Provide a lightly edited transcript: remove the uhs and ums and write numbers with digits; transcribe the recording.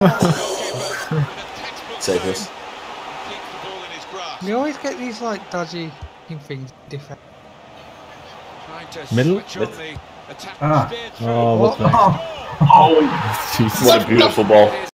Save this. You always get these like dodgy things. Different. Middle? Ah. Oh, what's next? Oh, What a beautiful ball.